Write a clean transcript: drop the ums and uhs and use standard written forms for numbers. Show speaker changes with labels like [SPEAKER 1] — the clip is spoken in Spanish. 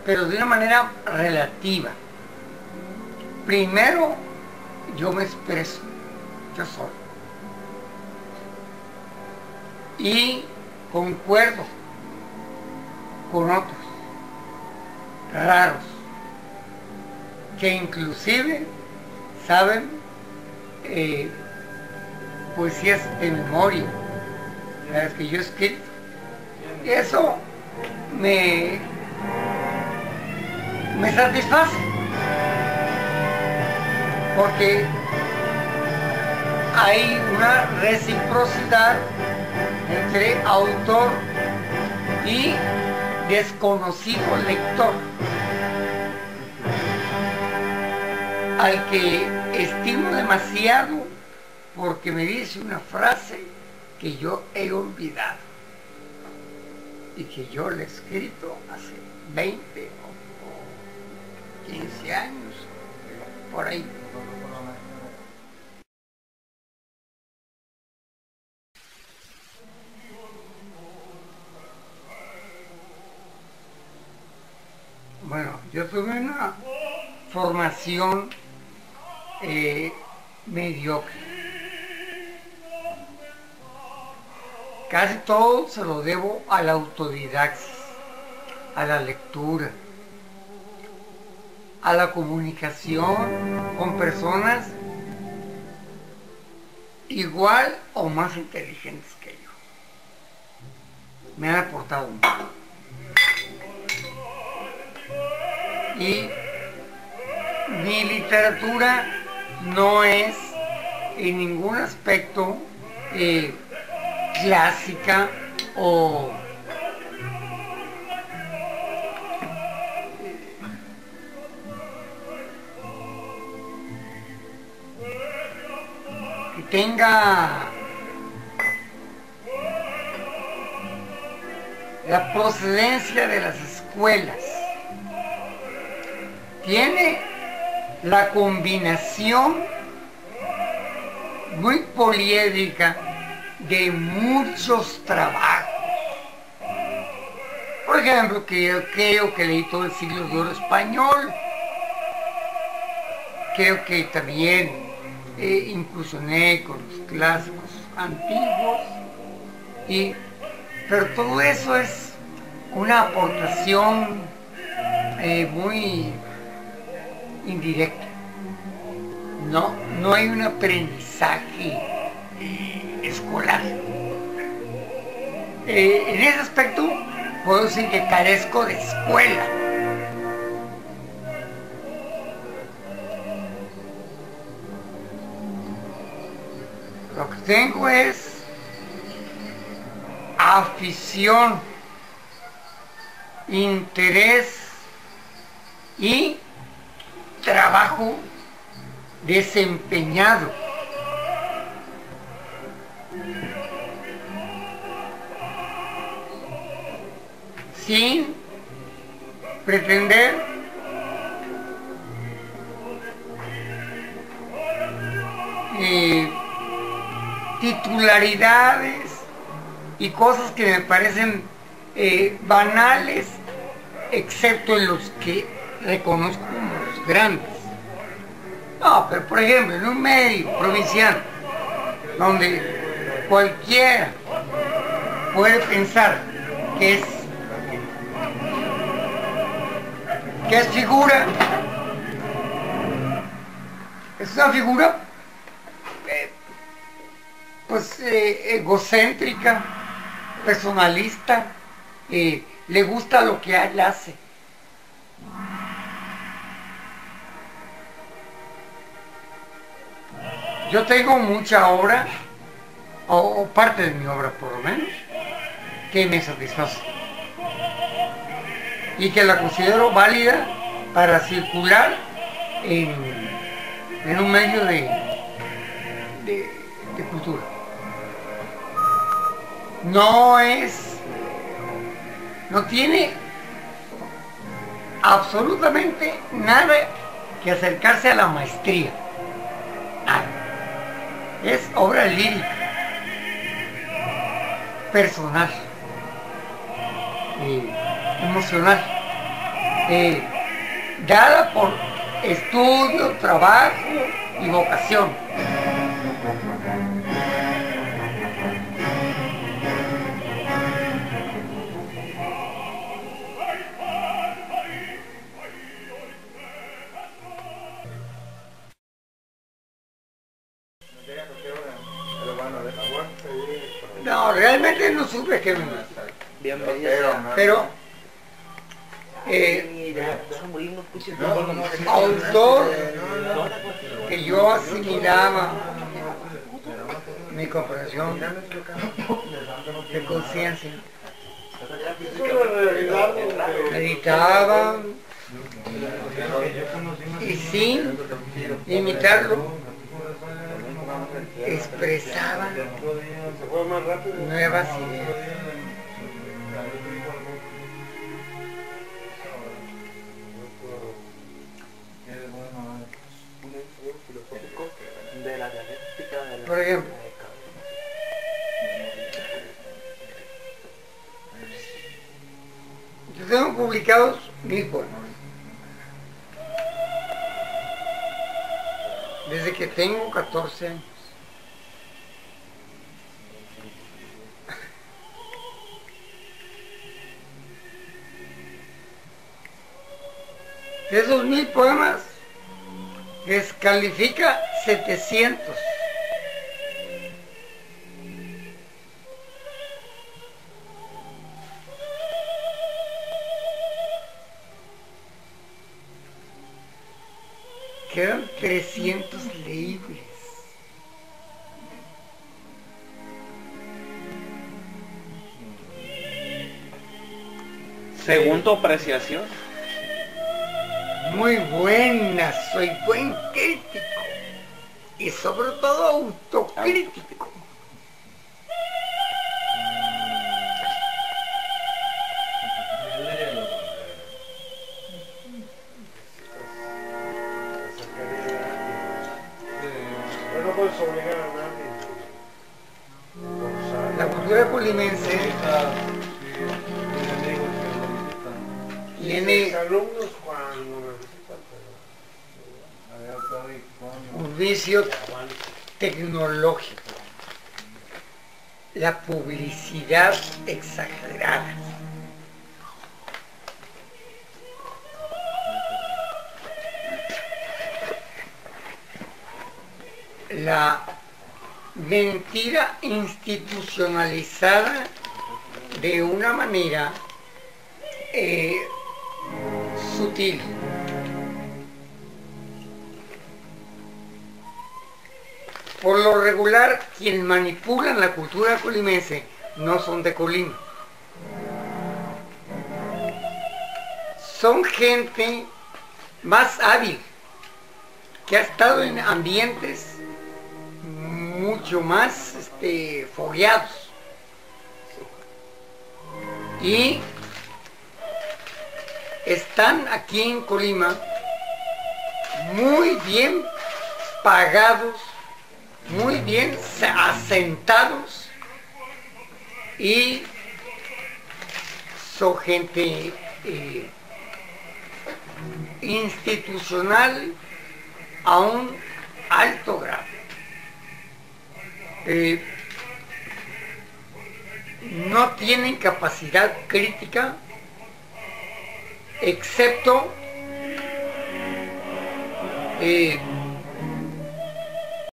[SPEAKER 1] pero de una manera relativa. Primero, yo me expreso, yo solo. Y concuerdo con otros raros, que inclusive saben poesías de memoria, las que yo he escrito. Y eso me satisface, porque hay una reciprocidad entre autor y desconocido lector, al que estimo demasiado porque me dice una frase que yo he olvidado y que yo le he escrito hace 20 o 15 años, por ahí. Bueno, yo tuve una formación mediocre. Casi todo se lo debo a la autodidaxis, a la lectura, a la comunicación con personas igual o más inteligentes que yo. Me han aportado mucho. Y mi literatura no es en ningún aspecto clásica o que tenga la procedencia de las escuelas. Tiene la combinación muy poliédrica de muchos trabajos. Por ejemplo, que yo creo que leí todo el siglo de oro español. Creo que también incursioné con los clásicos antiguos. Pero todo eso es una aportación muy indirecta. No hay un aprendizaje escolar. En ese aspecto puedo decir que carezco de escuela. Lo que tengo es afición, interés y trabajo desempeñado. Sin pretender titularidades y cosas que me parecen banales, excepto en los que reconozco como los grandes. No, pero por ejemplo, en un medio provincial, donde cualquiera puede pensar que es figura, es una figura egocéntrica, personalista, le gusta lo que él hace. Yo tengo mucha obra, o parte de mi obra por lo menos, que me satisface y que la considero válida para circular en un medio de cultura. No tiene absolutamente nada que acercarse a la maestría. Nada. Es obra lírica, personal, emocional. eh, dada por estudio, trabajo y vocación. No, realmente no supe que pero autor que yo asimilaba mi comprensión de conciencia, meditaba y sin imitarlo expresaba nuevas ideas. Por ejemplo, yo tengo publicados 1000 poemas. Desde que tengo 14 años. De esos 1000 poemas, descalifica 700. Quedan 300 leíbles.
[SPEAKER 2] Según tu apreciación.
[SPEAKER 1] Muy buena, soy buen crítico y sobre todo autocrítico.
[SPEAKER 3] No puedes obligar a nadie.
[SPEAKER 1] La cultura colimense tiene
[SPEAKER 3] alumnos cuando
[SPEAKER 1] un vicio tecnológico, la publicidad exagerada. La mentira institucionalizada de una manera sutil. Por lo regular, quienes manipulan la cultura colimense no son de Colima. Son gente más hábil, que ha estado en ambientes mucho más fogueados. Y están aquí en Colima muy bien pagados, muy bien asentados, y son gente institucional a un alto grado. No tienen capacidad crítica, excepto